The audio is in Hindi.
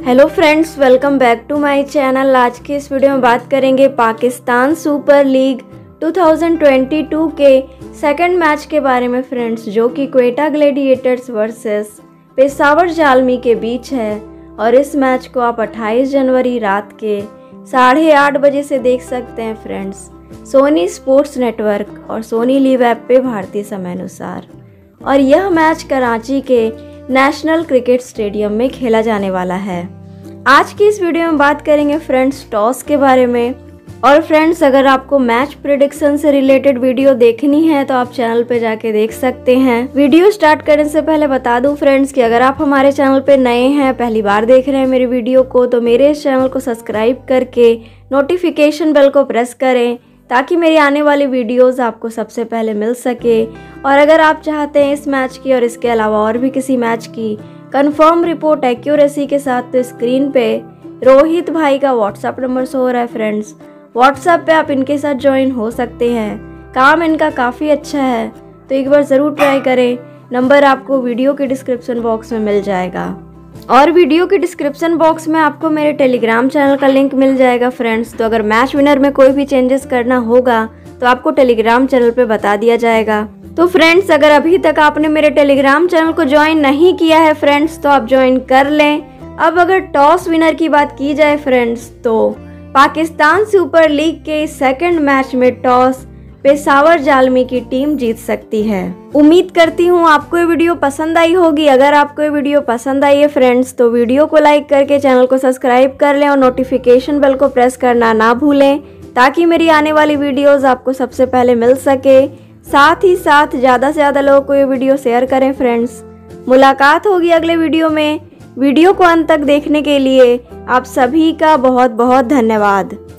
Hello friends, welcome back to my channel. आज के इस वीडियो में बात करेंगे पाकिस्तान सुपर लीग 2022 के सेकंड मैच के बारे में फ्रेंड्स, जो कि क्वेटा ग्लैडिएटर्स वर्सेस पेशावर जालमी के बीच है। और इस मैच को आप 28 जनवरी रात के 8:30 बजे से देख सकते हैं फ्रेंड्स, सोनी स्पोर्ट्स नेटवर्क और सोनी लिव ऐप पे भारतीय समय अनुसार। और यह मैच कराची के नेशनल क्रिकेट स्टेडियम में खेला जाने वाला है। आज की इस वीडियो में बात करेंगे फ्रेंड्स टॉस के बारे में। और फ्रेंड्स, अगर आपको मैच प्रेडिक्शन से रिलेटेड वीडियो देखनी है तो आप चैनल पे जाके देख सकते हैं। वीडियो स्टार्ट करने से पहले बता दूं फ्रेंड्स कि अगर आप हमारे चैनल पे नए हैं, पहली बार देख रहे हैं मेरी वीडियो को, तो मेरे इस चैनल को सब्सक्राइब करके नोटिफिकेशन बेल को प्रेस करें ताकि मेरी आने वाली वीडियोस आपको सबसे पहले मिल सके। और अगर आप चाहते हैं इस मैच की और इसके अलावा और भी किसी मैच की कंफर्म रिपोर्ट एक्यूरेसी के साथ, तो स्क्रीन पे रोहित भाई का व्हाट्सएप नंबर शो हो रहा है फ्रेंड्स। व्हाट्सएप पे आप इनके साथ ज्वाइन हो सकते हैं। काम इनका काफ़ी अच्छा है, तो एक बार ज़रूर ट्राई करें। नंबर आपको वीडियो के डिस्क्रिप्शन बॉक्स में मिल जाएगा। और वीडियो के डिस्क्रिप्शन बॉक्स में आपको मेरे टेलीग्राम चैनल का लिंक मिल जाएगा फ्रेंड्स। तो अगर मैच विनर में कोई भी चेंजेस करना होगा तो आपको टेलीग्राम चैनल पे बता दिया जाएगा। तो फ्रेंड्स, अगर अभी तक आपने मेरे टेलीग्राम चैनल को ज्वाइन नहीं किया है फ्रेंड्स, तो आप ज्वाइन कर लें। अब अगर टॉस विनर की बात की जाए फ्रेंड्स, तो पाकिस्तान सुपर लीग के सेकंड मैच में टॉस पेशावर जालमी की टीम जीत सकती है। उम्मीद करती हूँ आपको ये वीडियो पसंद आई होगी। अगर आपको ये वीडियो पसंद आई है फ्रेंड्स, तो वीडियो को लाइक करके चैनल को सब्सक्राइब कर लें और नोटिफिकेशन बेल को प्रेस करना ना भूलें ताकि मेरी आने वाली वीडियोस आपको सबसे पहले मिल सके। साथ ही साथ ज़्यादा से ज़्यादा लोगों को ये वीडियो शेयर करें फ्रेंड्स। मुलाकात होगी अगले वीडियो में। वीडियो को अंत तक देखने के लिए आप सभी का बहुत बहुत धन्यवाद।